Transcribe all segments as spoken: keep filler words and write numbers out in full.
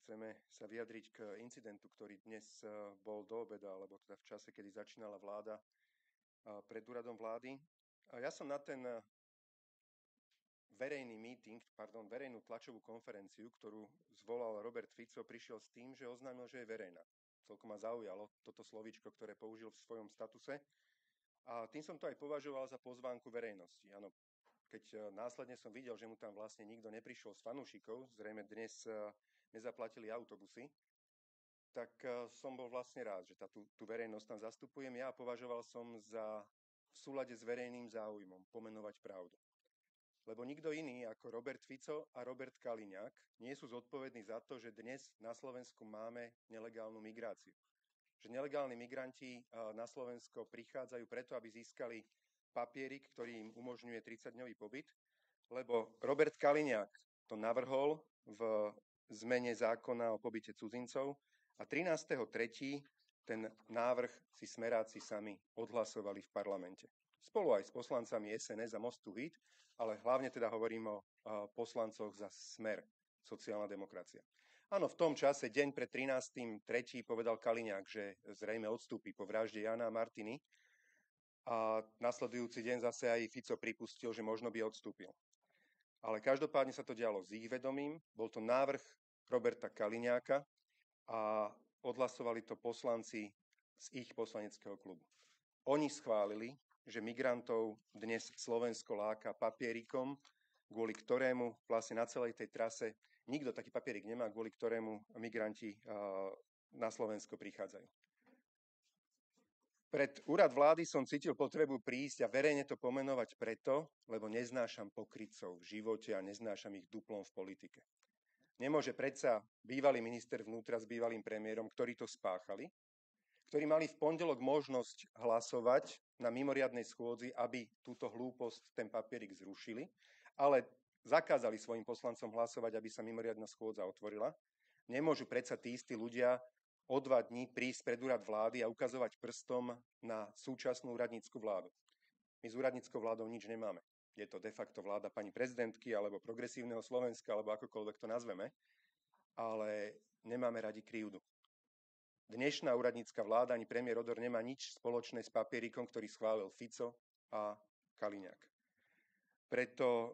chceme sa vyjadriť k incidentu, ktorý dnes bol do obeda, alebo teda v čase, kedy začínala vláda pred úradom vlády. A ja som na ten verejný meeting, pardon, verejnú tlačovú konferenciu, ktorú zvolal Robert Fico, prišiel s tým, že oznámil, že je verejná. Celkom ma zaujalo toto slovíčko, ktoré použil v svojom statuse. A tým som to aj považoval za pozvánku verejnosti. Áno, keď následne som videl, že mu tam vlastne nikto neprišiel z fanúšikov, zrejme dnes nezaplatili autobusy, tak som bol vlastne rád, že tá, tú, tú verejnosť tam zastupujem ja a považoval som za v súlade s verejným záujmom pomenovať pravdu. Lebo nikto iný ako Robert Fico a Robert Kaliňák nie sú zodpovední za to, že dnes na Slovensku máme nelegálnu migráciu. Že nelegálni migranti na Slovensko prichádzajú preto, aby získali papierik, ktorý im umožňuje tridsaťdňový pobyt, lebo Robert Kaliňák to navrhol v zmene zákona o pobyte cudzincov a trinásteho tretieho ten návrh si smeráci sami odhlasovali v parlamente. Spolu aj s poslancami es en es a Mostu Híd, ale hlavne teda hovorím o poslancoch za Smer, sociálna demokracia. Áno, v tom čase, deň pred trinásteho tretieho povedal Kaliňák, že zrejme odstúpi po vražde Jána a Martiny a nasledujúci deň zase aj Fico pripustil, že možno by odstúpil. Ale každopádne sa to dialo s ich vedomím, bol to návrh Roberta Kaliňáka a odhlasovali to poslanci z ich poslaneckého klubu. Oni schválili, že migrantov dnes Slovensko láka papierikom, kvôli ktorému vlastne na celej tej trase nikto taký papierik nemá, kvôli ktorému migranti na Slovensko prichádzajú. Pred úrad vlády som cítil potrebu prísť a verejne to pomenovať preto, lebo neznášam pokrytcov v živote a neznášam ich duplom v politike. Nemôže predsa bývalý minister vnútra s bývalým premiérom, ktorí to spáchali, ktorí mali v pondelok možnosť hlasovať na mimoriadnej schôdzi, aby túto hlúposť, ten papierik zrušili, ale zakázali svojim poslancom hlasovať, aby sa mimoriadna schôdza otvorila. Nemôžu predsa tí istí ľudia o dva dní prísť pred úrad vlády a ukazovať prstom na súčasnú úradnícku vládu. My s úradníckou vládou nič nemáme. Je to de facto vláda pani prezidentky alebo progresívneho Slovenska, alebo akokoľvek to nazveme, ale nemáme radi krivdu. Dnešná úradnícka vláda ani premiér Odor nemá nič spoločné s papierikom, ktorý schválil Fico a Kaliňák. Preto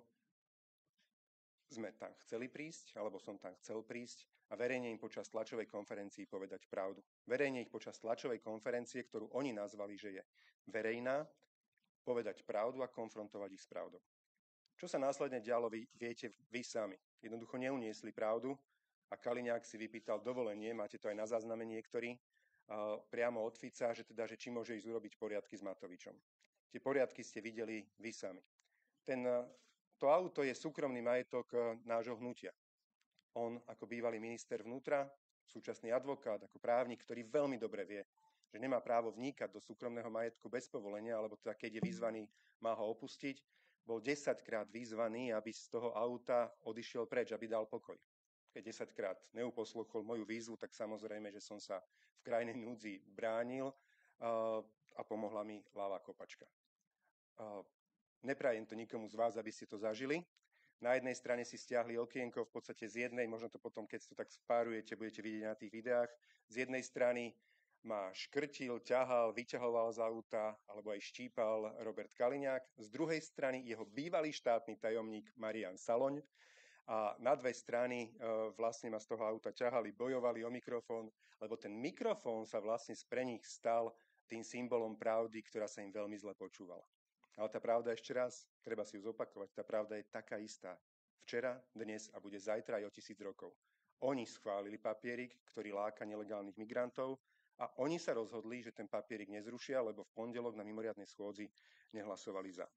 sme tam chceli prísť, alebo som tam chcel prísť a verejne im počas tlačovej konferencii povedať pravdu. Verejne ich počas tlačovej konferencie, ktorú oni nazvali, že je verejná, povedať pravdu a konfrontovať ich s pravdou. Čo sa následne dialo, vy viete vy sami. Jednoducho neuniesli pravdu a Kaliňák si vypýtal dovolenie, máte to aj na zázname niektorí, uh, priamo od Fica, že teda, že či môže ísť urobiť poriadky s Matovičom. Tie poriadky ste videli vy sami. Ten, uh, to auto je súkromný majetok uh, nášho hnutia. On ako bývalý minister vnútra, súčasný advokát, ako právnik, ktorý veľmi dobre vie, že nemá právo vnikať do súkromného majetku bez povolenia, alebo teda keď je vyzvaný, má ho opustiť, bol desaťkrát vyzvaný, aby z toho auta odišiel preč, aby dal pokoj. Keď desaťkrát neuposluchol moju výzvu, tak samozrejme, že som sa v krajnej núdzi bránil uh, a pomohla mi ľavá kopačka. Uh, neprajem to nikomu z vás, aby ste to zažili. Na jednej strane si stiahli okienko, v podstate z jednej, možno to potom, keď to tak spárujete, budete vidieť na tých videách, z jednej strany ma škrtil, ťahal, vyťahoval z auta, alebo aj štípal Robert Kaliňák. Z druhej strany jeho bývalý štátny tajomník Marian Saloň. A na dve strany e, vlastne ma z toho auta ťahali, bojovali o mikrofón, lebo ten mikrofón sa vlastne pre nich stal tým symbolom pravdy, ktorá sa im veľmi zle počúvala. Ale tá pravda ešte raz, treba si ju zopakovať, tá pravda je taká istá. Včera, dnes a bude zajtra aj o tisíc rokov. Oni schválili papierik, ktorý láka nelegálnych migrantov a oni sa rozhodli, že ten papierik nezrušia, lebo v pondelok na mimoriadnej schôdzi nehlasovali za.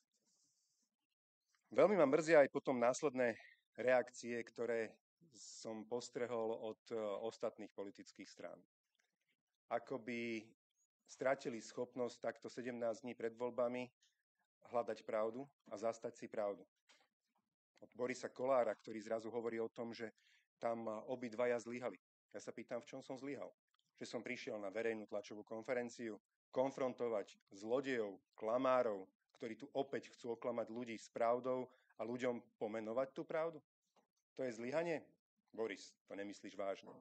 Veľmi ma mrzia aj potom následné reakcie, ktoré som postrehol od ostatných politických strán. Akoby stratili schopnosť takto sedemnásť dní pred voľbami hľadať pravdu a zastať si pravdu. Od Borisa Kollára, ktorý zrazu hovorí o tom, že tam obidvaja zlyhali. Ja sa pýtam, v čom som zlyhal? Že som prišiel na verejnú tlačovú konferenciu konfrontovať zlodejov, klamárov, ktorí tu opäť chcú oklamať ľudí s pravdou a ľuďom pomenovať tú pravdu? To je zlyhanie? Boris, to nemyslíš vážne.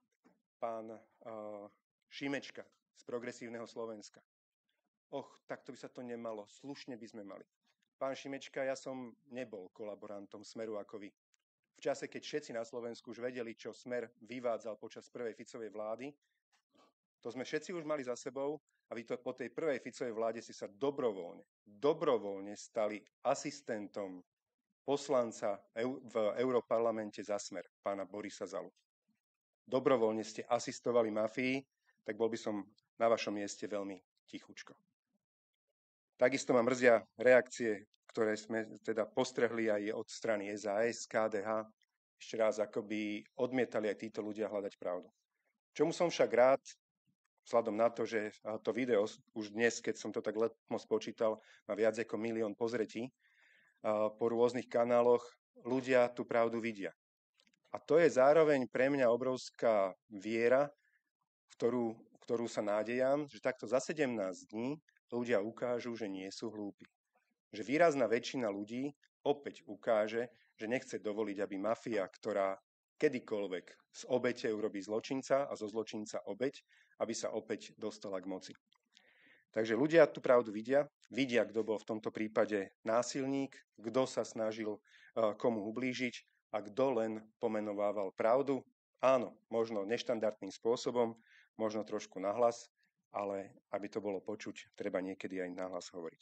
Pán uh, Šimečka z Progresívneho Slovenska. Och, takto by sa to nemalo, slušne by sme mali. Pán Šimečka, ja som nebol kolaborantom Smeru ako vy. V čase, keď všetci na Slovensku už vedeli, čo Smer vyvádzal počas prvej Ficovej vlády, to sme všetci už mali za sebou a vy to po tej prvej Ficovej vláde si sa dobrovoľne, dobrovoľne stali asistentom poslanca v Europarlamente za Smer, pána Borisa Zalu. Dobrovoľne ste asistovali mafii, tak bol by som na vašom mieste veľmi tichučko. Takisto ma mrzia reakcie, ktoré sme teda postrehli aj od strany es a es, ká dé há. Ešte raz, akoby odmietali aj títo ľudia hľadať pravdu. Čomu som však rád, vzhľadom na to, že to video už dnes, keď som to tak letmo spočítal, má viac ako milión pozretí po rôznych kanáloch, ľudia tú pravdu vidia. A to je zároveň pre mňa obrovská viera, ktorú, ktorú sa nádejam, že takto za sedemnásť dní ľudia ukážu, že nie sú hlúpi. Že výrazná väčšina ľudí opäť ukáže, že nechce dovoliť, aby mafia, ktorá kedykoľvek z obete urobí zločinca a zo zločinca obeť, aby sa opäť dostala k moci. Takže ľudia tú pravdu vidia, vidia, kto bol v tomto prípade násilník, kto sa snažil komu ublížiť a kto len pomenovával pravdu. Áno, možno neštandardným spôsobom, možno trošku nahlas, ale aby to bolo počuť, treba niekedy aj nahlas hovoriť.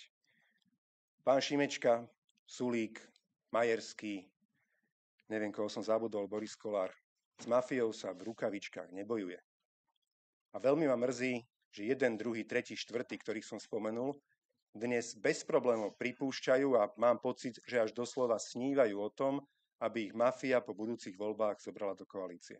Pán Šimečka, Sulík, Majerský, neviem, koho som zabudol, Boris Kolár, s mafiou sa v rukavičkách nebojuje. A veľmi ma mrzí, že jeden, druhý, tretí, štvrtý, ktorých som spomenul, dnes bez problémov pripúšťajú a mám pocit, že až doslova snívajú o tom, aby ich mafia po budúcich voľbách zobrala do koalície.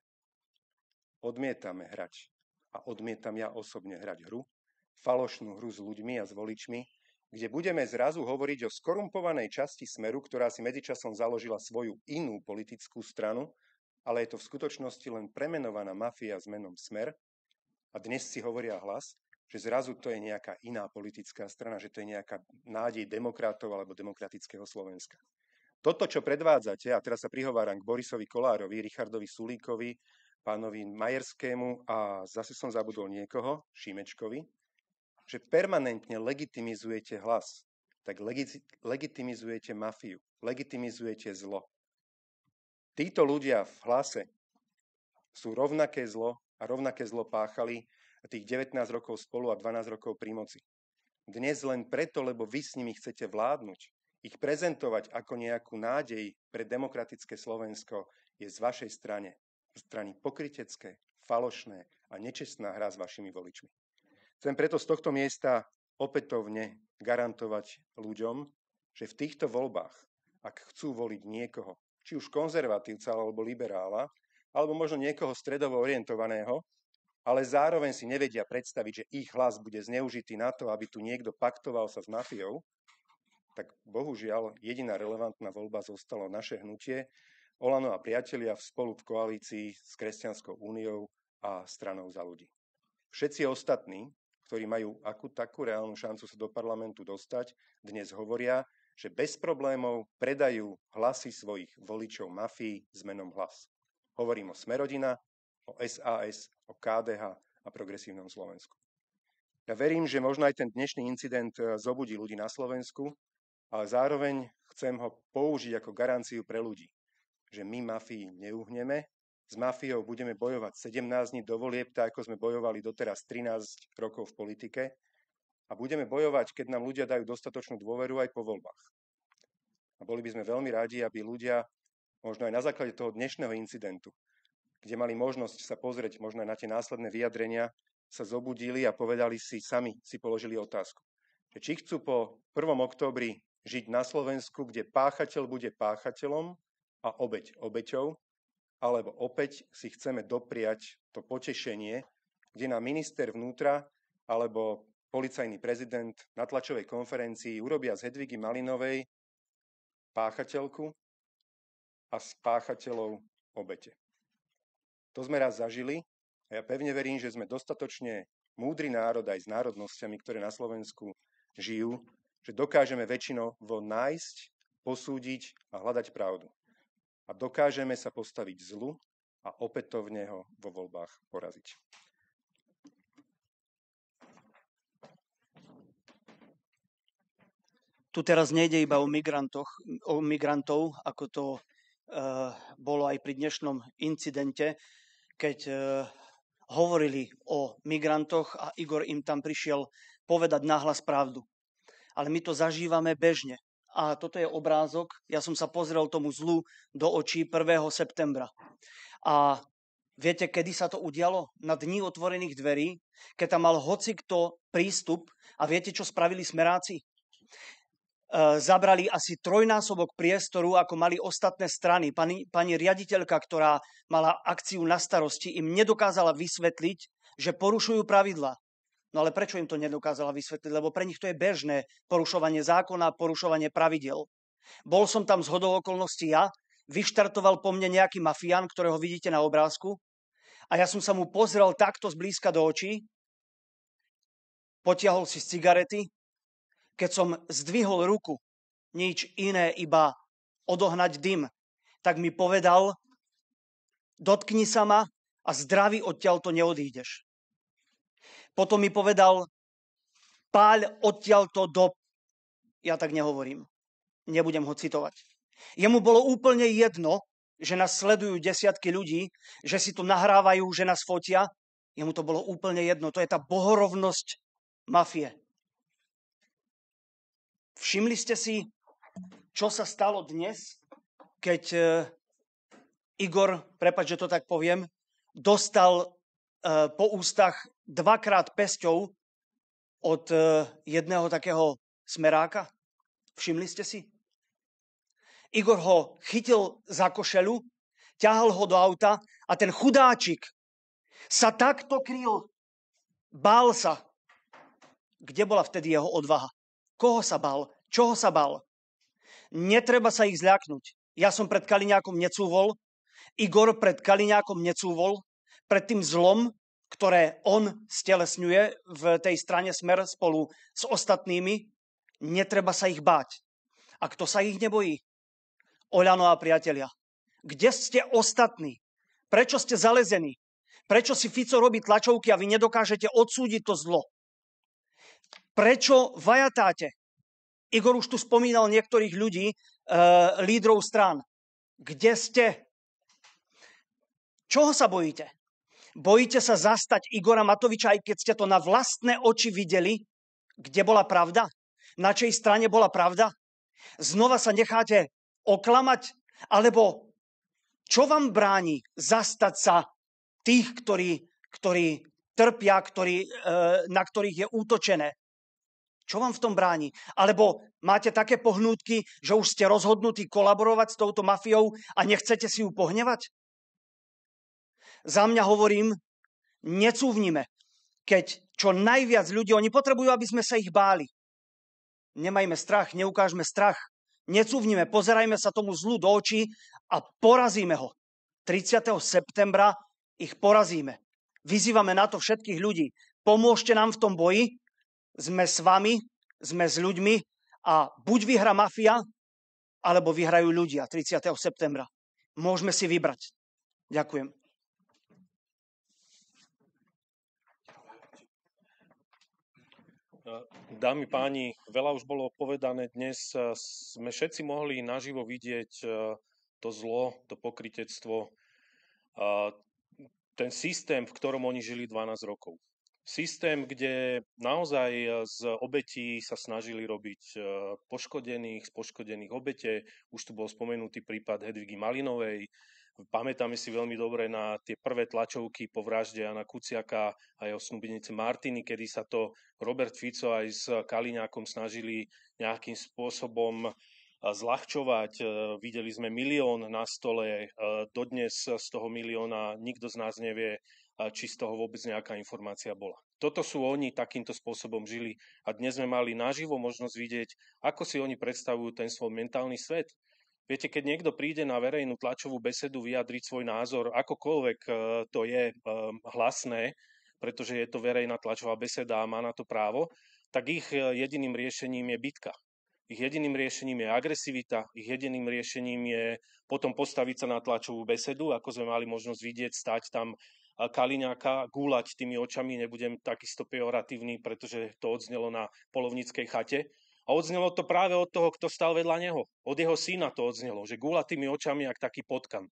Odmietame hrať a odmietam ja osobne hrať hru, falošnú hru s ľuďmi a s voličmi, kde budeme zrazu hovoriť o skorumpovanej časti Smeru, ktorá si medzičasom založila svoju inú politickú stranu, ale je to v skutočnosti len premenovaná mafia s menom Smer. A dnes si hovoria hlas, že zrazu to je nejaká iná politická strana, že to je nejaká nádej demokratov alebo demokratického Slovenska. Toto, čo predvádzate, a teraz sa prihováram k Borisovi Kolárovi, Richardovi Sulíkovi, pánovi Majerskému a zase som zabudol niekoho, Šimečkovi, že permanentne legitimizujete hlas, tak legi- legitimizujete mafiu, legitimizujete zlo. Títo ľudia v Hlase sú rovnaké zlo a rovnaké zlo páchali tých devätnásť rokov spolu a dvanásť rokov pri moci. Dnes len preto, lebo vy s nimi chcete vládnuť, ich prezentovať ako nejakú nádej pre demokratické Slovensko, je z vašej strane, strany pokrytecké, falošné a nečestná hra s vašimi voličmi. Chcem preto z tohto miesta opätovne garantovať ľuďom, že v týchto voľbách, ak chcú voliť niekoho, či už konzervatívca alebo liberála, alebo možno niekoho stredovo orientovaného, ale zároveň si nevedia predstaviť, že ich hlas bude zneužitý na to, aby tu niekto paktoval sa s mafiou, tak bohužiaľ jediná relevantná voľba zostalo naše hnutie Olano a priatelia spolu v koalícii s Kresťanskou úniou a Stranou za ľudí. Všetci ostatní, ktorí majú akú takú reálnu šancu sa do parlamentu dostať, dnes hovoria, že bez problémov predajú hlasy svojich voličov mafii s menom Hlas. Hovorím o Smerodina, o es a es, o ká dé há a Progresívnom Slovensku. Ja verím, že možno aj ten dnešný incident zobudí ľudí na Slovensku, ale zároveň chcem ho použiť ako garanciu pre ľudí, že my mafii neuhneme, s mafiou budeme bojovať sedemnásť dní do volieb, tak ako sme bojovali doteraz trinásť rokov v politike a budeme bojovať, keď nám ľudia dajú dostatočnú dôveru aj po voľbách. A boli by sme veľmi radi, aby ľudia možno aj na základe toho dnešného incidentu, kde mali možnosť sa pozrieť možno aj na tie následné vyjadrenia, sa zobudili a povedali si, sami si položili otázku. Že či chcú po prvom októbri žiť na Slovensku, kde páchateľ bude páchateľom a obeť obeťou, alebo opäť si chceme dopriať to potešenie, kde nám minister vnútra alebo policajný prezident na tlačovej konferencii urobia z Hedvigy Malinovej páchateľku a s páchateľov obete. To sme raz zažili a ja pevne verím, že sme dostatočne múdry národ aj s národnosťami, ktoré na Slovensku žijú, že dokážeme väčšinovo nájsť, posúdiť a hľadať pravdu. A dokážeme sa postaviť zlu a opätovne ho vo voľbách poraziť. Tu teraz nejde iba o migrantoch, o migrantov, ako to uh, bolo aj pri dnešnom incidente, keď uh, hovorili o migrantoch a Igor im tam prišiel povedať nahlas pravdu. Ale my to zažívame bežne. A toto je obrázok, ja som sa pozrel tomu zlu do očí prvého septembra. A viete, kedy sa to udialo? Na dni otvorených dverí, keď tam mal hocikto prístup a viete, čo spravili smeráci? Zabrali asi trojnásobok priestoru, ako mali ostatné strany. Pani, pani riaditeľka, ktorá mala akciu na starosti, im nedokázala vysvetliť, že porušujú pravidlá. No ale prečo im to nedokázala vysvetliť? Lebo pre nich to je bežné porušovanie zákona, porušovanie pravidel. Bol som tam zhodou okolností ja, vyštartoval po mne nejaký mafián, ktorého vidíte na obrázku, a ja som sa mu pozrel takto zblízka do očí, potiahol si z cigarety. Keď som zdvihol ruku, nič iné, iba odohnať dym, tak mi povedal, dotkni sa ma a zdravý odtiaľto neodídeš. Potom mi povedal, páľ odtiaľto do... Ja tak nehovorím, nebudem ho citovať. Jemu bolo úplne jedno, že nás sledujú desiatky ľudí, že si tu nahrávajú, že nás fotia. Jemu to bolo úplne jedno, to je tá bohorovnosť mafie. Všimli ste si, čo sa stalo dnes, keď e, Igor, prepáč, že to tak poviem, dostal e, po ústach dvakrát pesťou od e, jedného takého smeráka? Všimli ste si? Igor ho chytil za košelu, ťahal ho do auta a ten chudáčik sa takto kryl. Bál sa. Kde bola vtedy jeho odvaha? Koho sa bál? Čoho sa bál? Netreba sa ich zľaknúť. Ja som pred Kaliňákom necúvol, Igor pred Kaliňákom necúvol, pred tým zlom, ktoré on stelesňuje v tej strane Smer spolu s ostatnými, netreba sa ich báť. A kto sa ich nebojí? Oľano a priatelia. Kde ste ostatní? Prečo ste zalezení? Prečo si Fico robí tlačovky a vy nedokážete odsúdiť to zlo? Prečo vajatáte? Igor už tu spomínal niektorých ľudí, e, lídrov strán. Kde ste? Čoho sa bojíte? Bojíte sa zastať Igora Matoviča, aj keď ste to na vlastné oči videli, kde bola pravda? Na čej strane bola pravda? Znova sa necháte oklamať? Alebo čo vám bráni zastať sa tých, ktorí, ktorí trpia, ktorí, e, na ktorých je útočené? Čo vám v tom bráni? Alebo máte také pohnútky, že už ste rozhodnutí kolaborovať s touto mafiou a nechcete si ju pohnevať? Za mňa hovorím, necúvnime. Keď čo najviac ľudí, oni potrebujú, aby sme sa ich báli. Nemajme strach, neukážme strach. Necúvnime, pozerajme sa tomu zlu do očí a porazíme ho. tridsiateho septembra ich porazíme. Vyzývame na to všetkých ľudí. Pomôžte nám v tom boji. Sme s vami, sme s ľuďmi a buď vyhrá mafia, alebo vyhrajú ľudia tridsiateho septembra. Môžeme si vybrať. Ďakujem. Dámy, páni, veľa už bolo povedané dnes. Sme všetci mohli naživo vidieť to zlo, to pokrytectvo, ten systém, v ktorom oni žili dvanásť rokov. Systém, kde naozaj z obetí sa snažili robiť poškodených, z poškodených obete. Už tu bol spomenutý prípad Hedvigy Malinovej. Pamätáme si veľmi dobre na tie prvé tlačovky po vražde Jana Kuciaka a jeho snúbenice Martiny, kedy sa to Robert Fico aj s Kaliňákom snažili nejakým spôsobom zľahčovať. Videli sme milión na stole, dodnes z toho milióna nikto z nás nevie, či z toho vôbec nejaká informácia bola. Toto sú oni, takýmto spôsobom žili a dnes sme mali naživo možnosť vidieť, ako si oni predstavujú ten svoj mentálny svet. Viete, keď niekto príde na verejnú tlačovú besedu vyjadriť svoj názor, akokoľvek to je hlasné, pretože je to verejná tlačová beseda a má na to právo, tak ich jediným riešením je bitka. Ich jediným riešením je agresivita, ich jediným riešením je potom postaviť sa na tlačovú besedu, ako sme mali možnosť vidieť, stať tam Kaliňáka, gúľať tými očami, nebudem takisto pejoratívny, pretože to odznelo na polovníckej chate. A odznelo to práve od toho, kto stal vedľa neho. Od jeho syna to odznelo, že gúľa tými očami, jak taký potkan.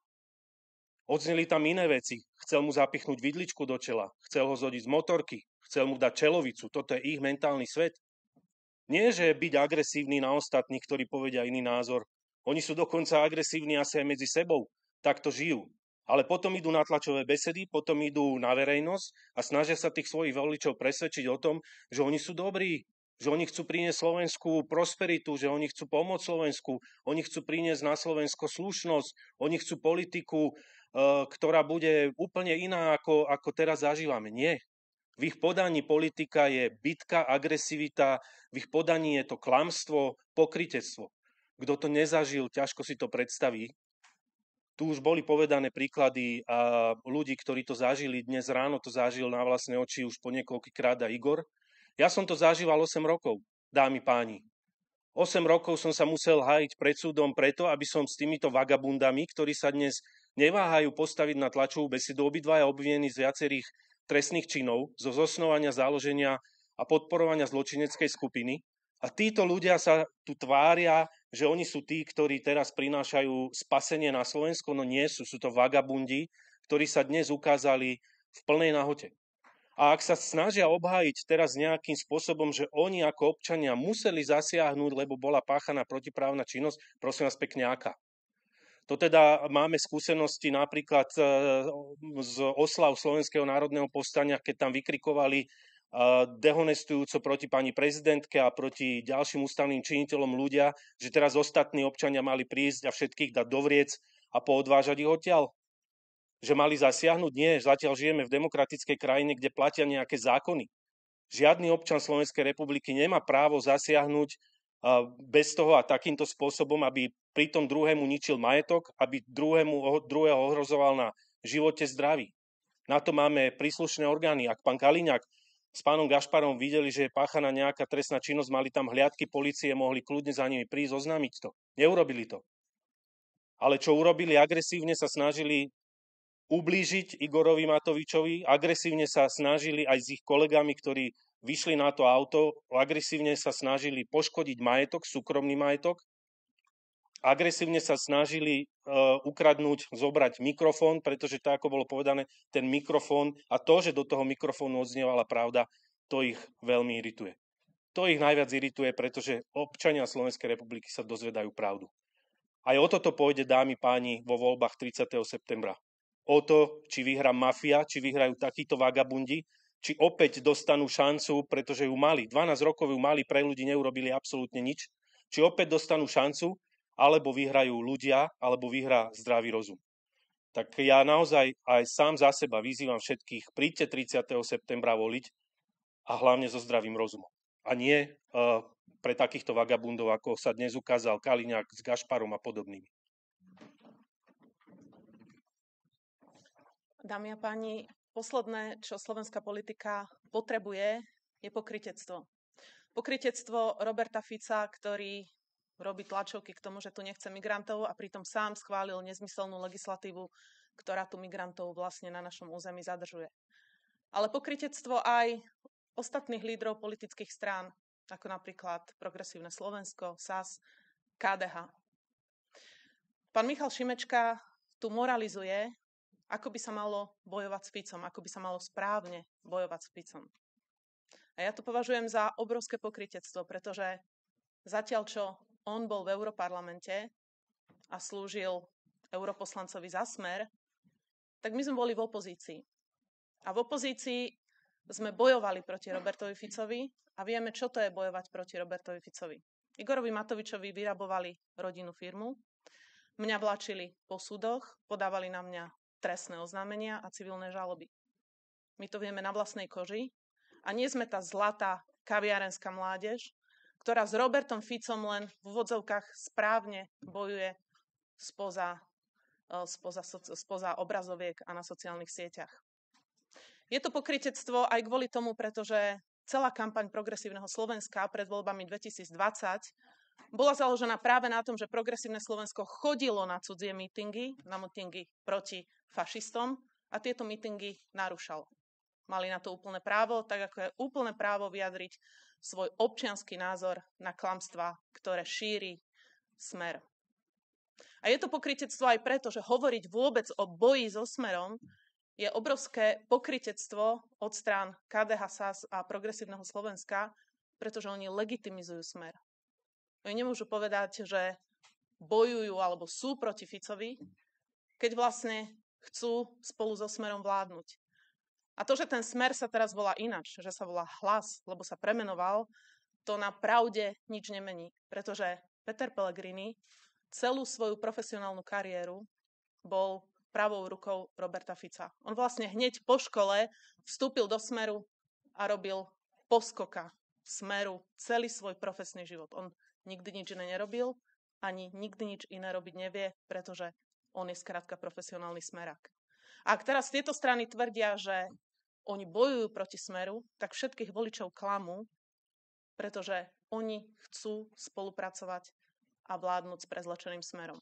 Odzneli tam iné veci. Chcel mu zapichnúť vidličku do čela, chcel ho zhodiť z motorky, chcel mu dať čelovicu. Toto je ich mentálny svet. Nie, že byť agresívny na ostatných, ktorí povedia iný názor. Oni sú dokonca agresívni asi aj medzi sebou. Takto žijú. Ale potom idú na tlačové besedy, potom idú na verejnosť a snažia sa tých svojich voličov presvedčiť o tom, že oni sú dobrí, že oni chcú priniesť Slovensku prosperitu, že oni chcú pomôcť Slovensku, oni chcú priniesť na Slovensko slušnosť, oni chcú politiku, ktorá bude úplne iná, ako, ako teraz zažívame. Nie. V ich podaní politika je bitka, agresivita, v ich podaní je to klamstvo, pokrytectvo. Kto to nezažil, ťažko si to predstaví. Tu už boli povedané príklady a ľudí, ktorí to zažili. Dnes ráno to zažil na vlastné oči už po niekoľkýkrát aj Igor. Ja som to zažíval osem rokov, dámy páni. osem rokov som sa musel hájiť pred súdom preto, aby som s týmito vagabundami, ktorí sa dnes neváhajú postaviť na tlačovú besedu, obidvaja obvinení z viacerých trestných činov, zo zosnovania, založenia a podporovania zločineckej skupiny. A títo ľudia sa tu tvária, že oni sú tí, ktorí teraz prinášajú spasenie na Slovensko, no nie sú, sú to vagabundi, ktorí sa dnes ukázali v plnej nahote. A ak sa snažia obhájiť teraz nejakým spôsobom, že oni ako občania museli zasiahnuť, lebo bola páchaná protiprávna činnosť, prosím vás pekne, aká? To teda máme skúsenosti napríklad z oslav Slovenského národného povstania, keď tam vykrikovali dehonestujúco proti pani prezidentke a proti ďalším ústavným činiteľom ľudia, že teraz ostatní občania mali prísť a všetkých dať do vriec a poodvážať ich odtiaľ. Že mali zasiahnuť? Nie, zatiaľ žijeme v demokratickej krajine, kde platia nejaké zákony. Žiadny občan Slovenskej republiky nemá právo zasiahnuť bez toho a takýmto spôsobom, aby pri tom druhému ničil majetok, aby druhému, druhého ohrozoval na živote, zdraví. Na to máme príslušné orgány. Ak pán Kaliňák s pánom Gašparom videli, že je páchaná nejaká trestná činnosť, mali tam hliadky polície, mohli kľudne za nimi prísť, oznámiť to. Neurobili to. Ale čo urobili? Agresívne sa snažili ublížiť Igorovi Matovičovi, agresívne sa snažili aj s ich kolegami, ktorí vyšli na to auto, agresívne sa snažili poškodiť majetok, súkromný majetok, agresívne sa snažili uh, ukradnúť, zobrať mikrofón, pretože tak, ako bolo povedané, ten mikrofón a to, že do toho mikrofónu odznievala pravda, to ich veľmi irituje. To ich najviac irituje, pretože občania Slovenskej republiky sa dozvedajú pravdu. Aj o toto pôjde, dámy páni, vo voľbách tridsiateho septembra. O to, či vyhrá mafia, či vyhrajú takíto vagabundi, či opäť dostanú šancu, pretože ju mali. dvanásť rokov ju mali, pre ľudí neurobili absolútne nič. Či opäť dostanú šancu, alebo vyhrajú ľudia, alebo vyhrá zdravý rozum. Tak ja naozaj aj sám za seba vyzývam všetkých, príďte tridsiateho septembra voliť a hlavne so zdravým rozumom. A nie uh, pre takýchto vagabundov, ako sa dnes ukázal Kaliňák s Gašparom a podobnými. Dámy a páni, posledné, čo slovenská politika potrebuje, je pokrytectvo. Pokrytectvo Roberta Fica, ktorý robí tlačovky k tomu, že tu nechce migrantov a pritom sám schválil nezmyselnú legislatívu, ktorá tu migrantov vlastne na našom území zadržuje. Ale pokrytectvo aj ostatných lídrov politických strán, ako napríklad Progresívne Slovensko, es a es, ká dé há. Pán Michal Šimečka tu moralizuje, ako by sa malo bojovať s Ficom, ako by sa malo správne bojovať s Ficom. A ja to považujem za obrovské pokrytectvo, pretože zatiaľ, čo on bol v Europarlamente a slúžil europoslancovi za Smer, tak my sme boli v opozícii. A v opozícii sme bojovali proti Robertovi Ficovi a vieme, čo to je bojovať proti Robertovi Ficovi. Igorovi Matovičovi vyrabovali rodinnú firmu, mňa vláčili po súdoch, podávali na mňa trestné oznámenia a civilné žaloby. My to vieme na vlastnej koži a nie sme tá zlatá kaviarenská mládež, ktorá s Robertom Ficom len v úvodzovkách správne bojuje spoza, spoza, spoza obrazoviek a na sociálnych sieťach. Je to pokrytectvo aj kvôli tomu, pretože celá kampaň Progresívneho Slovenska pred voľbami dvetisícdvadsať bola založená práve na tom, že Progresívne Slovensko chodilo na cudzie mítingy, na mítingy proti fašistom a tieto mítingy narúšalo. Mali na to úplné právo, tak ako je úplné právo vyjadriť svoj občiansky názor na klamstvá, ktoré šíri Smer. A je to pokrytectvo aj preto, že hovoriť vôbec o boji so Smerom je obrovské pokrytectvo od strán ká dé há es a es a Progresívneho Slovenska, pretože oni legitimizujú Smer. Oni nemôžu povedať, že bojujú alebo sú proti Ficovi, keď vlastne chcú spolu so Smerom vládnuť. A to, že ten Smer sa teraz volá ináč, že sa volá Hlas, lebo sa premenoval, to na pravde nič nemení. Pretože Peter Pellegrini celú svoju profesionálnu kariéru bol pravou rukou Roberta Fica. On vlastne hneď po škole vstúpil do Smeru a robil poskoka Smeru celý svoj profesný život. On nikdy nič iné nerobil, ani nikdy nič iné robiť nevie, pretože on je skrátka profesionálny smerák. A ak teraz tieto strany tvrdia, že oni bojujú proti Smeru, tak všetkých voličov klamú, pretože oni chcú spolupracovať a vládnuť s prezlečeným Smerom.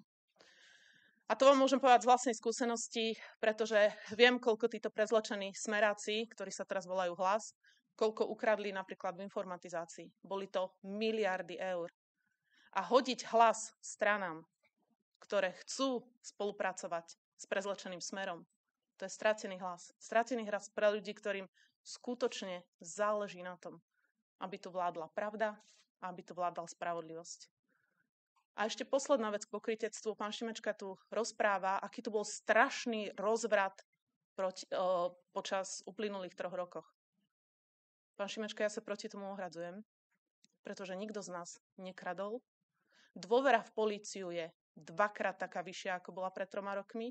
A to vám môžem povedať z vlastnej skúsenosti, pretože viem, koľko títo prezlečení smeráci, ktorí sa teraz volajú Hlas, koľko ukradli napríklad v informatizácii. Boli to miliardy eur. A hodiť Hlas stranám, ktoré chcú spolupracovať s prezlečeným Smerom, to je stratený hlas. Stratený hlas pre ľudí, ktorým skutočne záleží na tom, aby tu vládla pravda a aby tu vládla spravodlivosť. A ešte posledná vec k pokrytectvu. Pán Šimečka tu rozpráva, aký tu bol strašný rozvrat proti, o, počas uplynulých troch rokoch. Pán Šimečka, ja sa proti tomu ohradzujem, pretože nikto z nás nekradol. Dôvera v políciu je dvakrát taká vyššia, ako bola pred troma rokmi.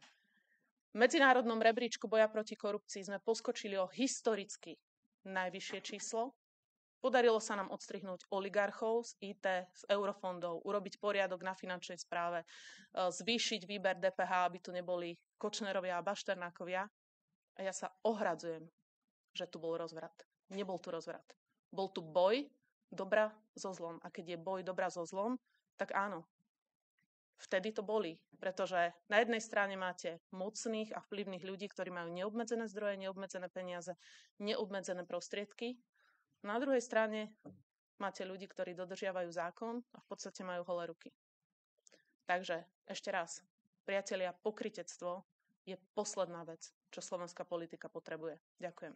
V medzinárodnom rebríčku boja proti korupcii sme poskočili o historicky najvyššie číslo. Podarilo sa nám odstrihnúť oligarchov z í té, z eurofondov, urobiť poriadok na finančnej správe, zvýšiť výber dé pé há, aby tu neboli Kočnerovia a Bašternákovia. A ja sa ohradzujem, že tu bol rozvrat. Nebol tu rozvrat. Bol tu boj dobra so zlom. A keď je boj dobra so zlom, tak áno, vtedy to bolí. Pretože na jednej strane máte mocných a vplyvných ľudí, ktorí majú neobmedzené zdroje, neobmedzené peniaze, neobmedzené prostriedky. Na druhej strane máte ľudí, ktorí dodržiavajú zákon a v podstate majú holé ruky. Takže ešte raz, priatelia, pokrytectvo je posledná vec, čo slovenská politika potrebuje. Ďakujem.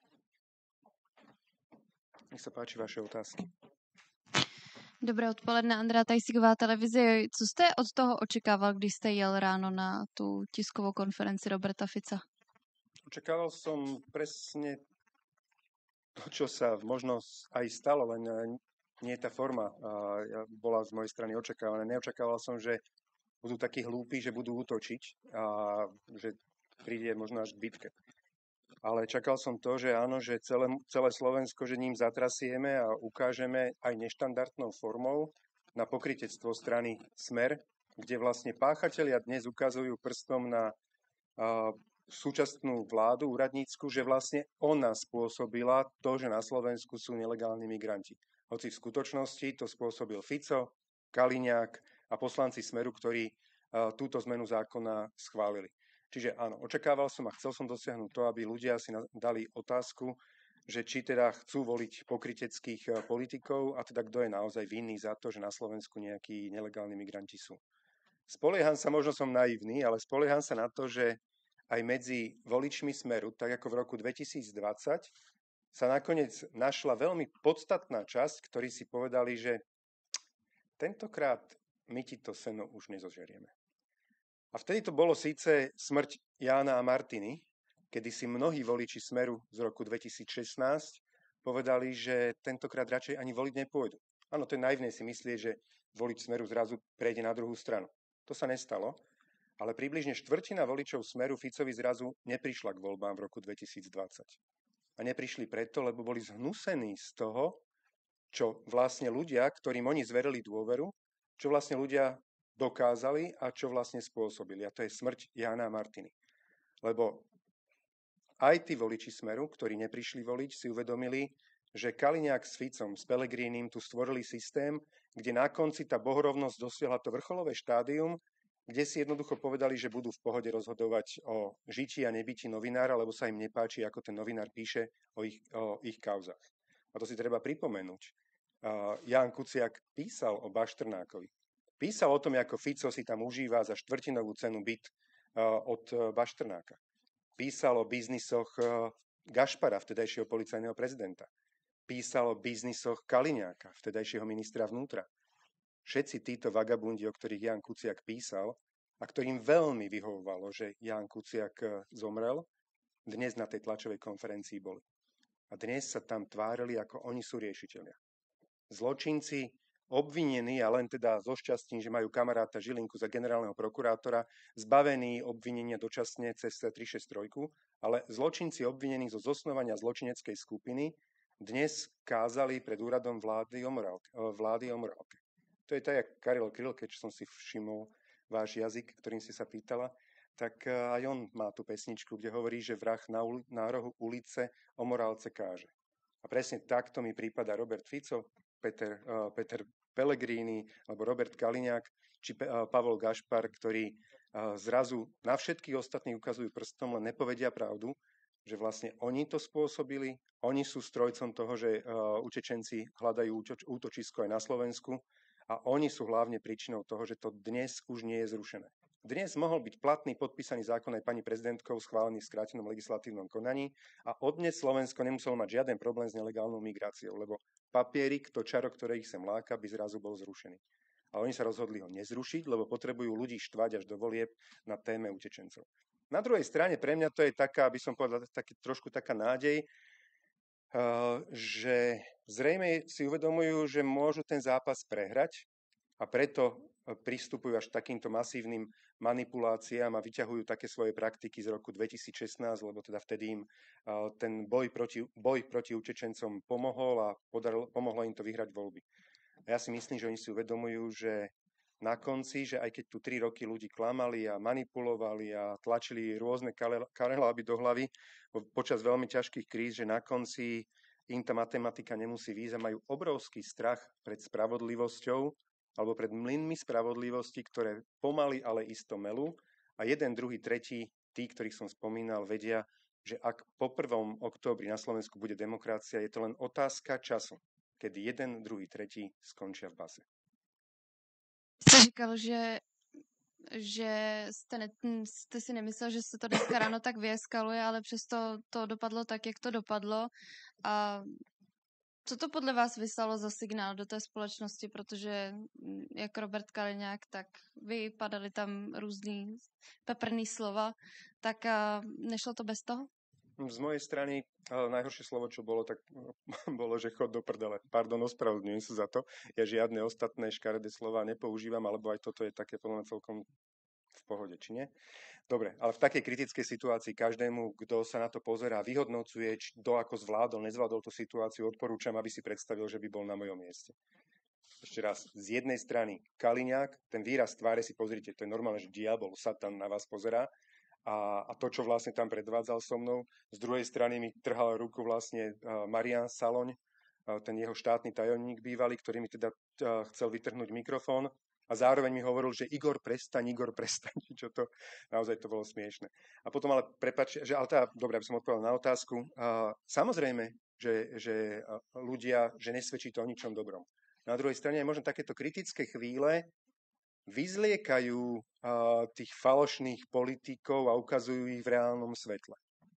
Nech sa páči vaše otázky. Dobré odpoledne, Andrea Tajsiková, televize. Co jste od toho očekával, když jste jel ráno na tu tiskovou konferenci Roberta Fica? Očakával som presne to, čo sa možno aj stalo, len nie tá forma bola z mojej strany očakávaná. Neočakával som, že budú takí hlúpi, že budú útočiť a že príde možno až k bitke. Ale čakal som to, že áno, že celé, celé Slovensko, že ním zatrasieme a ukážeme aj neštandardnou formou na pokrytectvo strany Smer, kde vlastne páchatelia dnes ukazujú prstom na a, súčasnú vládu úradnícku, že vlastne ona spôsobila to, že na Slovensku sú nelegálni migranti. Hoci v skutočnosti to spôsobil Fico, Kaliňák a poslanci Smeru, ktorí a, túto zmenu zákona schválili. Čiže áno, očakával som a chcel som dosiahnuť to, aby ľudia si dali otázku, že či teda chcú voliť pokryteckých politikov a teda kto je naozaj vinný za to, že na Slovensku nejakí nelegálni migranti sú. Spolieham sa, možno som naivný, ale spolieham sa na to, že aj medzi voličmi Smeru, tak ako v roku dvetisícdvadsať, sa nakoniec našla veľmi podstatná časť, ktorí si povedali, že tentokrát my ti to seno už nezožerieme. A vtedy to bolo síce smrť Jána a Martiny, kedy si mnohí voliči Smeru z roku dvetisícšestnásť povedali, že tentokrát radšej ani voliť nepôjdu. Áno, to je naivné si myslieť, že volič Smeru zrazu prejde na druhú stranu. To sa nestalo, ale približne štvrtina voličov Smeru Ficovi zrazu neprišla k voľbám v roku dvetisícdvadsať. A neprišli preto, lebo boli zhnusení z toho, čo vlastne ľudia, ktorým oni zverili dôveru, čo vlastne ľudia dokázali a čo vlastne spôsobili. A to je smrť Jána a Martiny. Lebo aj tí voliči Smeru, ktorí neprišli voliť, si uvedomili, že Kaliňák s Ficom, s Pellegrinim tu stvorili systém, kde na konci tá bohorovnosť dosiahla to vrcholové štádium, kde si jednoducho povedali, že budú v pohode rozhodovať o žití a nebyti novinára, lebo sa im nepáči, ako ten novinár píše o ich, o ich kauzách. A to si treba pripomenúť. Uh, Ján Kuciak písal o Bašternákovi. Písal o tom, ako Fico si tam užíva za štvrtinovú cenu byt uh, od uh, Bašternáka. Písal o biznisoch uh, Gašpara, vtedajšieho policajného prezidenta. Písal o biznisoch Kaliňáka, vtedajšieho ministra vnútra. Všetci títo vagabundi, o ktorých Ján Kuciak písal a ktorým veľmi vyhovovalo, že Ján Kuciak zomrel, dnes na tej tlačovej konferencii boli. A dnes sa tam tvárili, ako oni sú riešitelia. Zločinci obvinení, a len teda zo šťastím, že majú kamaráta Žilinku za generálneho prokurátora, zbavení obvinenia dočasne cez tri šesť tri, ale zločinci obvinení zo zosnovania zločineckej skupiny dnes kázali pred úradom vlády o morálke. Vlády o morálke. To je tak, jak Karel Kryl, keď som si všimol váš jazyk, ktorým si sa pýtala, tak aj on má tú pesničku, kde hovorí, že vrah na, uli- na rohu ulice o morálce káže. A presne takto mi prípada Robert Fico, Peter, uh, Peter Pellegrini alebo Robert Kaliňák či Pe- uh, Pavol Gašpar, ktorí uh, zrazu na všetkých ostatných ukazujú prstom, len nepovedia pravdu, že vlastne oni to spôsobili, oni sú strojcom toho, že uh, utečenci hľadajú útoč- útočisko aj na Slovensku a oni sú hlavne príčinou toho, že to dnes už nie je zrušené. Dnes mohol byť platný, podpísaný zákon aj pani prezidentkou, schválený v skrátenom legislatívnom konaní a odnes Slovensko nemuselo mať žiaden problém s nelegálnou migráciou, lebo papierik, to čaro, ktoré ich sem láka, by zrazu bol zrušený. A oni sa rozhodli ho nezrušiť, lebo potrebujú ľudí štvať až do volieb na téme utečencov. Na druhej strane pre mňa to je taká, aby som povedal, taký, trošku taká nádej, uh, že zrejme si uvedomujú, že môžu ten zápas prehrať a preto pristupujú až takýmto masívnym manipuláciám a vyťahujú také svoje praktiky z roku dvetisícšestnásť, lebo teda vtedy im uh, ten boj proti, boj proti utečencom pomohol a podarilo, pomohlo im to vyhrať voľby. A ja si myslím, že oni si uvedomujú, že na konci, že aj keď tu tri roky ľudí klamali a manipulovali a tlačili rôzne kareláby do hlavy počas veľmi ťažkých kríz, že na konci im tá matematika nemusí výjsť a majú obrovský strach pred spravodlivosťou alebo pred mlynmi spravodlivosti, ktoré pomaly, ale isto melú. A jeden, druhý, tretí, tí, ktorých som spomínal, vedia, že ak po prvom októbri na Slovensku bude demokracia, je to len otázka času, kedy jeden, druhý, tretí skončia v base. Jste říkal, že, že jste, ne, jste si nemyslel, že se to dneska ráno tak vyeskaluje, ale přesto to dopadlo tak, jak to dopadlo. A co to podle vás vyslalo za signál do té společnosti? Protože jak Robert Kaliňák, tak vy padali tam různý peprný slova, tak nešlo to bez toho? Z mojej strany najhoršie slovo, čo bolo, tak bolo, že chod do prdele. Pardon, ospravedlňujem sa za to. Ja žiadne ostatné škaredé slova nepoužívam, alebo aj toto je také plné celkom v pohode, či nie? Dobre, ale v takej kritickej situácii každému, kto sa na to pozerá, vyhodnocuje, kto ako zvládol, nezvládol tú situáciu, odporúčam, aby si predstavil, že by bol na mojom mieste. Ešte raz, z jednej strany Kaliňák, ten výraz tváre si pozrite, to je normálne, že diabol, satan na vás pozerá. A, a to, čo vlastne tam predvádzal so mnou. Z druhej strany mi trhal ruku vlastne uh, Marián Saloň, uh, ten jeho štátny tajomník bývalý, ktorý mi teda uh, chcel vytrhnúť mikrofón a zároveň mi hovoril, že Igor, prestaň, Igor, prestaň, čo to, naozaj to bolo smiešne. A potom ale, prepáč, že, ale teda, dobre, aby som odpovedal na otázku, uh, samozrejme, že, že uh, ľudia, že nesvedčí to o ničom dobrom. Na druhej strane je možno takéto kritické chvíle, vyzliekajú uh, tých falošných politikov a ukazujú ich v reálnom svetle.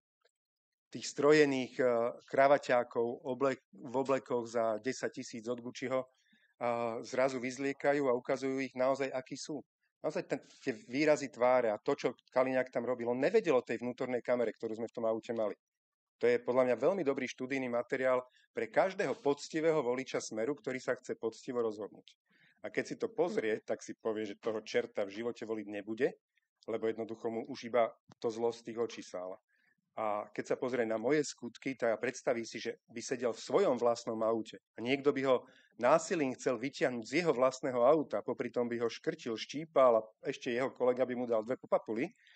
Tých strojených uh, kravaťákov oblek, v oblekoch za desať tisíc od Gucciho uh, zrazu vyzliekajú a ukazujú ich naozaj, akí sú. Naozaj ten, tie výrazy tváre a to, čo Kaliňák tam robil, on nevedel o tej vnútornej kamere, ktorú sme v tom aute mali. To je podľa mňa veľmi dobrý študijný materiál pre každého poctivého voliča Smeru, ktorý sa chce poctivo rozhodnúť. A keď si to pozrie, tak si povie, že toho čerta v živote voliť nebude, lebo jednoducho mu už iba to zlo z tých očí sála. A keď sa pozrie na moje skutky, tak predstaví si, že by sedel v svojom vlastnom aute a niekto by ho násilím chcel vyťahnuť z jeho vlastného auta, popri tom by ho škrtil, štípal a ešte jeho kolega by mu dal dve popapuly,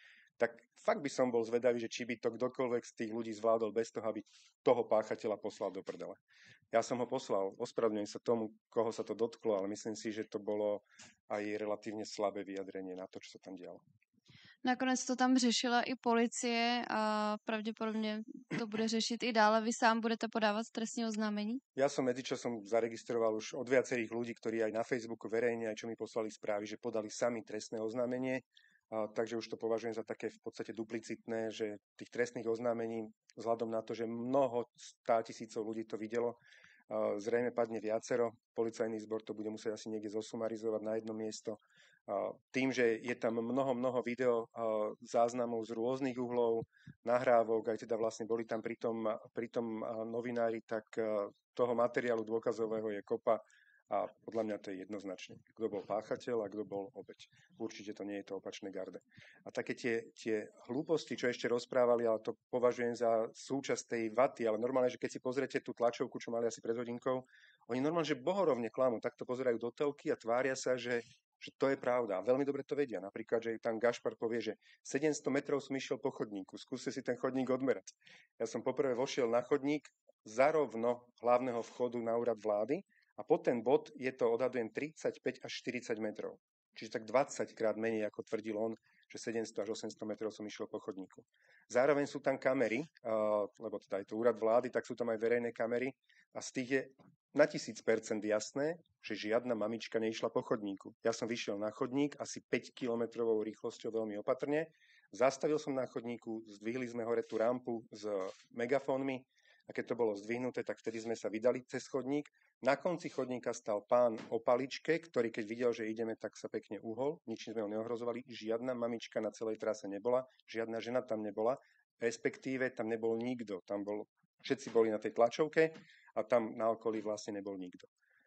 tak fakt by som bol zvedavý, že či by to kdokoľvek z tých ľudí zvládol bez toho, aby toho páchateľa poslal do prdele. Ja som ho poslal, ospravedlňujem sa tomu, koho sa to dotklo, ale myslím si, že to bolo aj relatívne slabé vyjadrenie na to, čo sa tam dialo. Nakonec to tam řešila i policie a pravděpodobně to bude řešit i dále. Vy sám budete podávat trestní oznámení? Ja som medzičasom zaregistroval už od viacerých ľudí, ktorí aj na Facebooku verejne, aj čo mi poslali správy, že podali sami trestné oznámenie. A, takže už to považujem za také v podstate duplicitné, že tých trestných oznámení vzhľadom na to, že mnoho stá tisícov ľudí to videlo, a zrejme padne viacero. Policajný zbor to bude musieť asi niekde zosumarizovať na jedno miesto. A tým, že je tam mnoho, mnoho video a záznamov z rôznych uhlov, nahrávok, aj teda vlastne boli tam pritom, pritom novinári, tak toho materiálu dôkazového je kopa. A podľa mňa to je jednoznačne, kto bol páchateľ a kto bol obeť. Určite to nie je to opačné garde. A také tie, tie hlúposti, čo ešte rozprávali, ale to považujem za súčasť tej vaty, ale normálne, že keď si pozriete tú tlačovku, čo mali asi pred hodinkou, oni normálne, že bohorovne klamú, takto pozerajú do telky a tvária sa, že, že to je pravda. A veľmi dobre to vedia. Napríklad, že tam Gašpar povie, že sedemsto metrov som išiel po chodníku, skúste si ten chodník odmerať. Ja som poprvé vošiel na chodník zarovno hlavného vchodu na úrad vlády, a po ten bod je to, odhadujem, tridsaťpäť až štyridsať metrov. Čiže tak dvadsať krát menej, ako tvrdil on, že sedemsto až osemsto metrov som išiel po chodníku. Zároveň sú tam kamery, uh, lebo teda je to úrad vlády, tak sú tam aj verejné kamery a z tých je na tisíc percent jasné, že žiadna mamička neišla po chodníku. Ja som vyšiel na chodník asi päť kilometrovou rýchlosťou veľmi opatrne, zastavil som na chodníku, zdvihli sme hore tú rampu s megafónmi, a keď to bolo zdvihnuté, tak vtedy sme sa vydali cez chodník. Na konci chodníka stal pán o paličke, ktorý keď videl, že ideme, tak sa pekne uhol. Ničím sme ho neohrozovali. Žiadna mamička na celej trase nebola, žiadna žena tam nebola, respektíve tam nebol nikto. Tam bol, všetci boli na tej tlačovke a tam na okolí vlastne nebol nikto.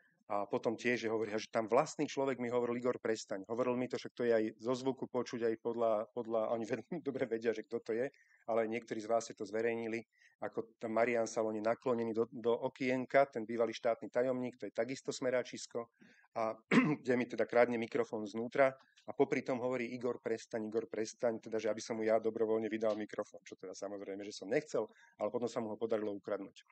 A potom tiež hovoria, že tam vlastný človek mi hovoril Igor Prestaň. Hovoril mi to, že to je aj zo zvuku počuť, aj podľa, podľa oni veľmi dobre vedia, že kto to je, ale niektorí z vás ste to zverejnili, ako tam Marián Saloni naklonený do, do okienka, ten bývalý štátny tajomník, to je takisto smeráčisko, a kde mi teda krádne mikrofón znútra a popri tom hovorí Igor Prestaň, Igor Prestaň, teda, že aby som mu ja dobrovoľne vydal mikrofón, čo teda samozrejme, že som nechcel, ale potom sa mu ho podarilo ukradnúť.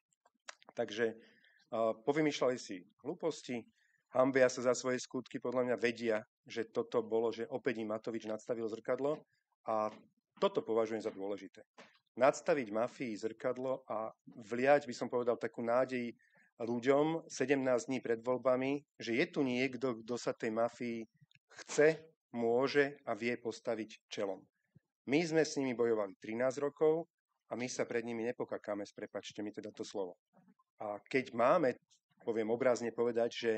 Takže Uh, povymýšľali si hlúposti, hanbia sa za svoje skutky, podľa mňa vedia, že toto bolo, že opäť im Matovič nadstavil zrkadlo a toto považujem za dôležité. Nadstaviť mafii zrkadlo a vliať, by som povedal, takú nádej ľuďom sedemnásť dní pred voľbami, že je tu niekto, kto sa tej mafii chce, môže a vie postaviť čelom. My sme s nimi bojovali trinásť rokov a my sa pred nimi nepokakáme, prepačte mi teda to slovo. A keď máme, poviem obrazne povedať, že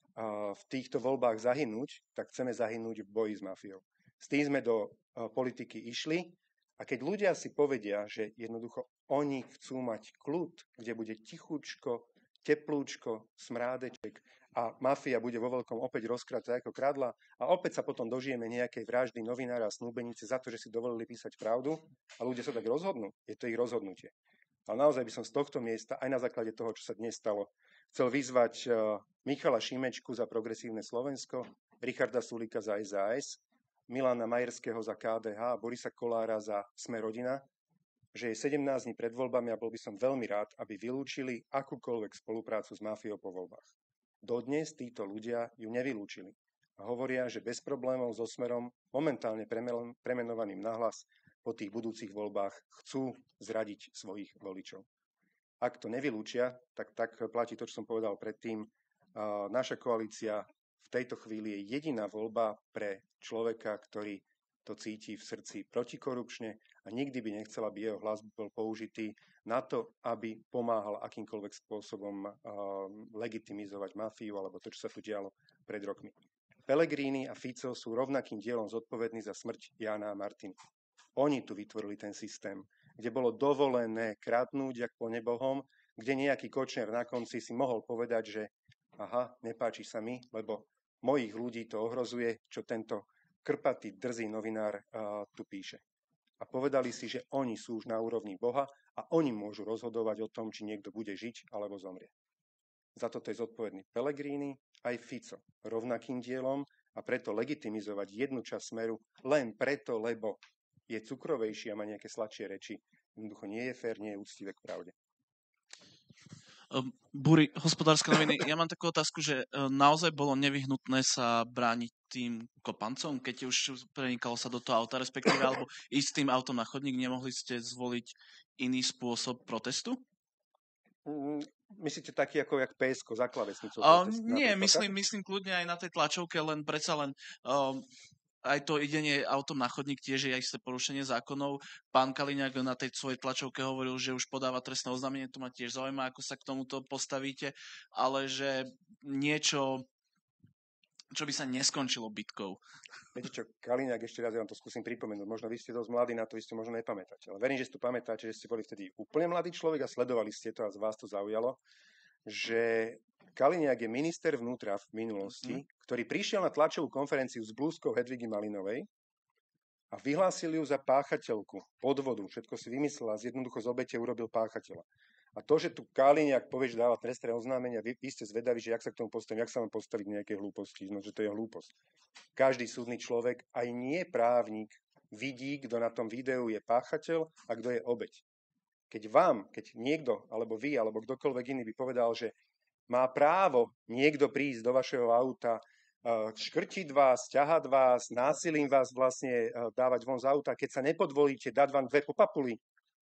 v týchto voľbách zahynúť, tak chceme zahynúť v boji s mafiou. S tým sme do politiky išli a keď ľudia si povedia, že jednoducho oni chcú mať kľud, kde bude tichúčko, teplúčko, smrádeček a mafia bude vo veľkom opäť rozkratá ako kradla a opäť sa potom dožijeme nejakej vraždy novinára a snúbenice za to, že si dovolili písať pravdu a ľudia sa tak rozhodnú, je to ich rozhodnutie. Ale naozaj by som z tohto miesta, aj na základe toho, čo sa dnes stalo, chcel vyzvať Michala Šimečku za Progresívne Slovensko, Richarda Sulíka za es a es, Milana Majerského za ká dé há a Borisa Kollára za Sme rodina, že je sedemnásť dní pred voľbami a bol by som veľmi rád, aby vylúčili akúkoľvek spoluprácu s mafiou po voľbách. Dodnes títo ľudia ju nevylúčili a hovoria, že bez problémov so Smerom, momentálne premenovaným nahlas, po tých budúcich voľbách chcú zradiť svojich voličov. Ak to nevylúčia, tak, tak platí to, čo som povedal predtým. Naša koalícia v tejto chvíli je jediná voľba pre človeka, ktorý to cíti v srdci protikorupčne a nikdy by nechcel, aby jeho hlas bol použitý na to, aby pomáhal akýmkoľvek spôsobom legitimizovať mafiu alebo to, čo sa tu dialo pred rokmi. Pellegrini a Fico sú rovnakým dielom zodpovední za smrť Jána a Martiny. Oni tu vytvorili ten systém, kde bolo dovolené kradnúť jak po nebohom, kde nejaký Kočner na konci si mohol povedať, že aha, nepáči sa mi, lebo mojich ľudí to ohrozuje, čo tento krpatý, drzý novinár uh, tu píše. A povedali si, že oni sú už na úrovni Boha a oni môžu rozhodovať o tom, či niekto bude žiť alebo zomrie. Za toto je zodpovedný Pellegrini aj Fico rovnakým dielom a preto legitimizovať jednu časť Smeru len preto, lebo je cukrovejší a má nejaké sladšie reči, jednoducho nie je fér, nie je úctivé k pravde. Buri, Hospodárske noviny, ja mám takú otázku, že naozaj bolo nevyhnutné sa brániť tým kopancom, keď už prenikalo sa do toho auta, respektíve, alebo ísť s tým autom na chodník, nemohli ste zvoliť iný spôsob protestu? Mm, myslíte taký, ako jak pé es ká za klávesnicou? Uh, nie, myslím, myslím kľudne aj na tej tlačovke, len predsa len... Um, aj to idenie autom na chodník tiež je isté porušenie zákonov. Pán Kaliňák na tej svojej tlačovke hovoril, že už podáva trestné oznámenie, to ma tiež zaujíma, ako sa k tomuto postavíte, ale že niečo, čo by sa neskončilo bitkou. Viete čo, Kaliňák, ešte raz ja vám to skúsim pripomenúť, možno vy ste dosť mladí na to, vy ste možno nepamätáte, ale verím, že si to pamätáte, že ste boli vtedy úplne mladý človek a sledovali ste to a z vás to zaujalo, že Kaliňák je minister vnútra v minulosti, mm. ktorý prišiel na tlačovú konferenciu s blúzkou Hedvigy Malinovej a vyhlásil ju za páchateľku podvodu. Všetko si vymyslel a jednoducho z obete urobil páchateľa. A to, že tu Kaliňák povie, že dáva trestné oznámenia, vy, vy ste zvedaví, že jak sa k tomu postavím, jak sa mám postaviť k nejakej hlúposti, no, že to je hlúposť. Každý súdny človek, aj nie právnik, vidí, kto na tom videu je páchateľ a kto je obeť. Keď vám, keď niekto, alebo vy, alebo kdokoľvek iný by povedal, že má právo niekto prísť do vašeho auta, škrtiť vás, ťahať vás, násilím vás vlastne dávať von z auta, keď sa nepodvolíte, dať vám dve popapuli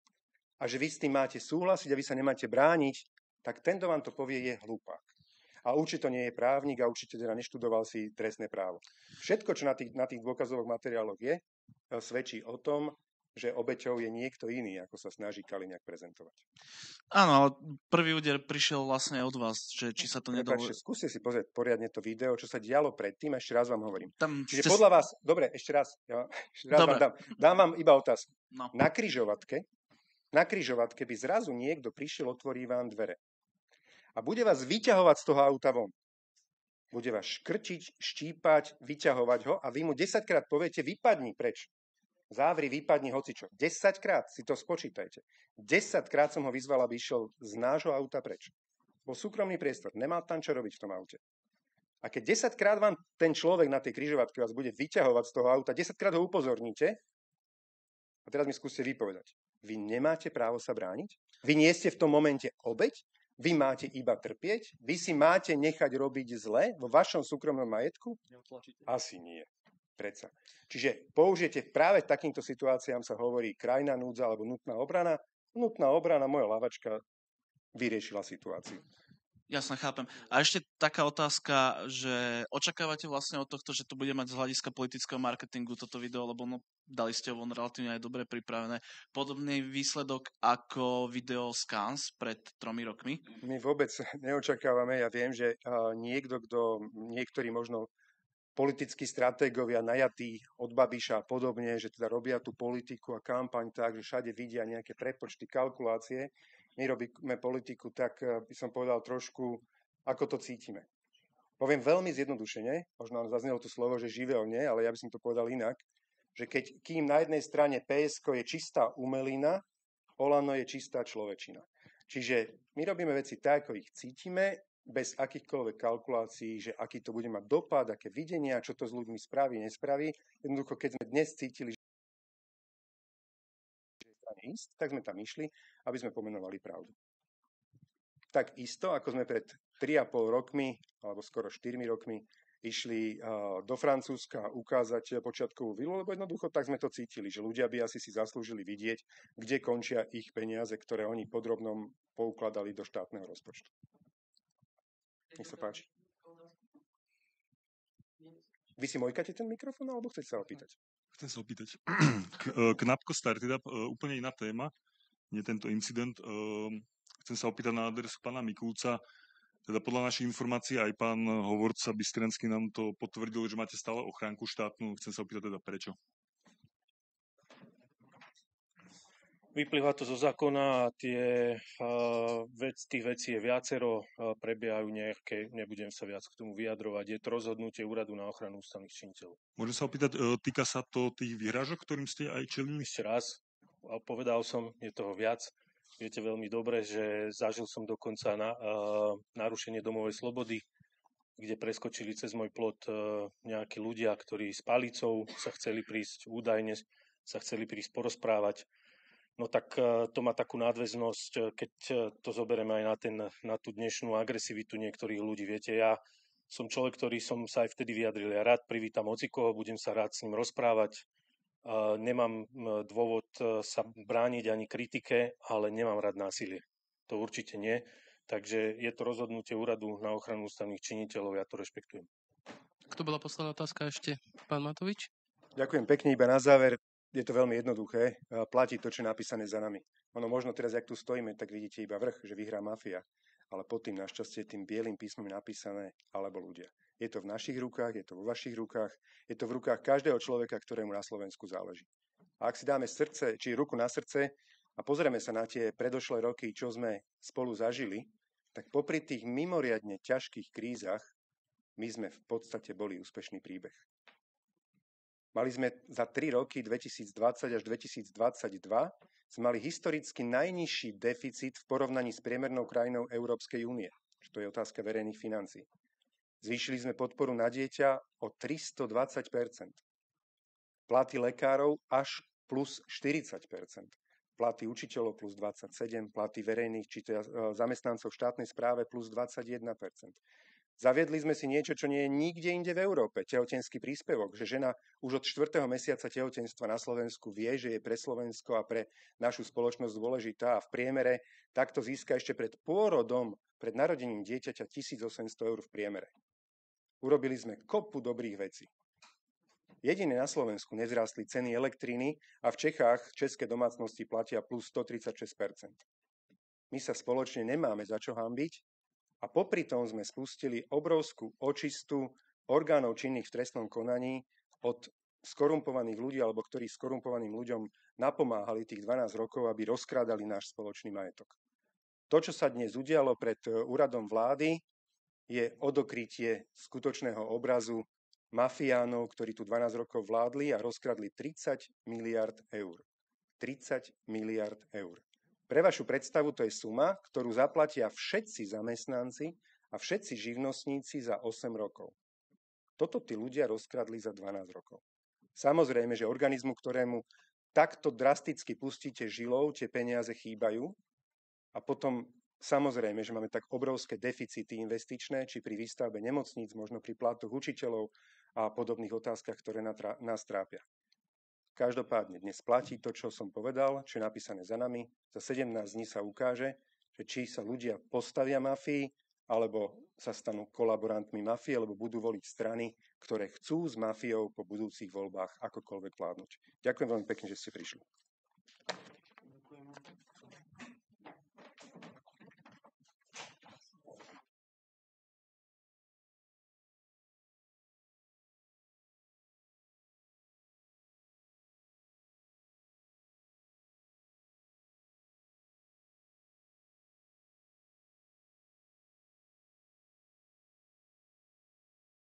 a že vy s tým máte súhlasiť a vy sa nemáte brániť, tak tento vám to povie je hlupák. A určite nie je právnik a určite teda neštudoval si trestné právo. Všetko, čo na tých, na tých dôkazových materiáloch je, svedčí o tom, že obeťou je niekto iný, ako sa snaží Kaliňák prezentovať. Áno, ale prvý úder prišiel vlastne od vás, že či sa to nedalo... Skúste si pozrieť poriadne to video, čo sa dialo predtým, ešte raz vám hovorím. Tam Čiže ste... podľa vás, dobre, ešte raz, ja, ešte raz vám dám, dám vám iba otázku. No. Na križovatke, na križovatke by zrazu niekto prišiel, otvorí vám dvere. A bude vás vyťahovať z toho auta von. Bude vás škrtiť, štípať, vyťahovať ho a vy mu desaťkrát poviete, vypadni preč. Závri, vypadni, hocičo. desaťkrát si to spočítajte. desaťkrát som ho vyzval, aby išiel z nášho auta preč. Bol súkromný priestor, nemal tam čo robiť v tom aute. A keď desaťkrát vám ten človek na tej križovatke vás bude vyťahovať z toho auta, desaťkrát ho upozorníte, a teraz mi skúste vypovedať. Vy nemáte právo sa brániť? Vy nie ste v tom momente obeť? Vy máte iba trpieť? Vy si máte nechať robiť zle vo vašom súkromnom majetku? Asi nie. Predsa. Čiže použijete práve takýmto situáciám sa hovorí krajná núdza alebo nutná obrana. Nutná obrana, moja lavačka vyriešila situáciu. Jasne, chápem. A ešte taká otázka, že očakávate vlastne od tohto, že to bude mať z hľadiska politického marketingu toto video, lebo no, dali ste ho von relatívne aj dobre pripravené. Podobný výsledok ako video Scans pred tromi rokmi? My vôbec neočakávame. Ja viem, že uh, niekto, kto, niektorí možno politickí stratégovia najatí od Babiša a podobne, že teda robia tú politiku a kampaň tak, že všade vidia nejaké prepočty, kalkulácie. My robíme politiku tak, by som povedal trošku, ako to cítime. Poviem veľmi zjednodušene, možno nám zaznelo to slovo, že živelne, ale ja by som to povedal inak, že keď kým na jednej strane pé es ká je čistá umelina, Olano je čistá človečina. Čiže my robíme veci tak, ako ich cítime, bez akýchkoľvek kalkulácií, že aký to bude mať dopad, aké videnia, čo to s ľuďmi spraví, nespraví. Jednoducho, keď sme dnes cítili, že je strane ísť, tak sme tam išli, aby sme pomenovali pravdu. Tak isto, ako sme pred tri a pol rokmi, alebo skoro štyrmi rokmi, išli uh, do Francúzska ukázať počiatkovú vilu, lebo jednoducho tak sme to cítili, že ľudia by asi si zaslúžili vidieť, kde končia ich peniaze, ktoré oni podrobnom poukladali do štátneho rozpočtu. Nech sa páči. Vy si mojkate ten mikrofón, alebo chcete sa opýtať? Chcem sa opýtať. Knapko Startup, úplne iná téma, nie tento incident. Chcem sa opýtať na adresu pána Mikulca. Teda podľa našich informácií aj pán hovorca Bystrenský nám to potvrdil, že máte stále ochránku štátnu. Chcem sa opýtať teda prečo. Vyplýva to zo zákona a tie, uh, vec, tých vecí je viacero, uh, prebiehajú nejaké, nebudem sa viac k tomu vyjadrovať, je to rozhodnutie Úradu na ochranu ústavných činiteľov. Môžem sa opýtať, uh, týka sa to tých výhražok, ktorým ste aj čelili? Ešte raz, povedal som, je toho viac. Viete veľmi dobre, že zažil som dokonca na, uh, narušenie domovej slobody, kde preskočili cez môj plot uh, nejakí ľudia, ktorí s palicou sa chceli prísť údajne sa chceli prísť porozprávať. No tak to má takú nadväznosť, keď to zoberieme aj na, ten, na tú dnešnú agresivitu niektorých ľudí. Viete, ja som človek, ktorý som sa aj vtedy vyjadril. Ja rád privítam hocikoho, budem sa rád s ním rozprávať. Nemám dôvod sa brániť ani kritike, ale nemám rád násilie. To určite nie. Takže je to rozhodnutie úradu na ochranu ústavných činiteľov, ja to rešpektujem. To bola posledná otázka ešte, pán Matovič. Ďakujem pekne, iba na záver. Je to veľmi jednoduché. Platí to, čo je napísané za nami. Ono možno teraz, jak tu stojíme, tak vidíte iba vrch, že vyhrá mafia. Ale pod tým našťastie tým bielým písmom je napísané alebo ľudia. Je to v našich rukách, je to vo vašich rukách, je to v rukách každého človeka, ktorému na Slovensku záleží. A ak si dáme srdce, či ruku na srdce a pozrieme sa na tie predošlé roky, čo sme spolu zažili, tak popri tých mimoriadne ťažkých krízach my sme v podstate boli úspešný príbeh. Mali sme za tri roky dvetisícdvadsať až dvetisícdvadsaťdva sme mali historicky najnižší deficit v porovnaní s priemernou krajinou Európskej únie, čo je otázka verejných financií. Zvýšili sme podporu na dieťa o tristodvadsať percent. Platy lekárov až plus štyridsať percent. Platy učiteľov plus dvadsaťsedem percent, platy verejných či zamestnancov v štátnej správe plus dvadsaťjeden percent. Zaviedli sme si niečo, čo nie je nikde inde v Európe, tehotenský príspevok, že žena už od štvrtého mesiaca tehotenstva na Slovensku vie, že je pre Slovensko a pre našu spoločnosť dôležitá a v priemere takto získa ešte pred pôrodom, pred narodením dieťaťa tisícosemsto eur v priemere. Urobili sme kopu dobrých vecí. Jedine na Slovensku nezrástli ceny elektriny a v Čechách české domácnosti platia plus stotridsaťšesť percent. My sa spoločne nemáme za čo hanbiť, a popri tom sme spustili obrovskú očistu orgánov činných v trestnom konaní od skorumpovaných ľudí, alebo ktorí skorumpovaným ľuďom napomáhali tých dvanásť rokov, aby rozkrádali náš spoločný majetok. To, čo sa dnes udialo pred úradom vlády, je odokrytie skutočného obrazu mafiánov, ktorí tu dvanásť rokov vládli a rozkradli tridsať miliárd eur. tridsať miliárd eur. Pre vašu predstavu to je suma, ktorú zaplatia všetci zamestnanci a všetci živnostníci za osem rokov. Toto tí ľudia rozkradli za dvanásť rokov. Samozrejme, že organizmu, ktorému takto drasticky pustíte žilou, tie peniaze chýbajú a potom samozrejme, že máme tak obrovské deficity investičné, či pri výstavbe nemocníc, možno pri platoch učiteľov a podobných otázkach, ktoré nás trápia. Každopádne dnes platí to, čo som povedal, čo je napísané za nami. Za sedemnásť dní sa ukáže, že či sa ľudia postavia mafii, alebo sa stanú kolaborantmi mafie, alebo budú voliť strany, ktoré chcú s mafiou po budúcich voľbách akokoľvek vládnuť. Ďakujem veľmi pekne, že ste prišli.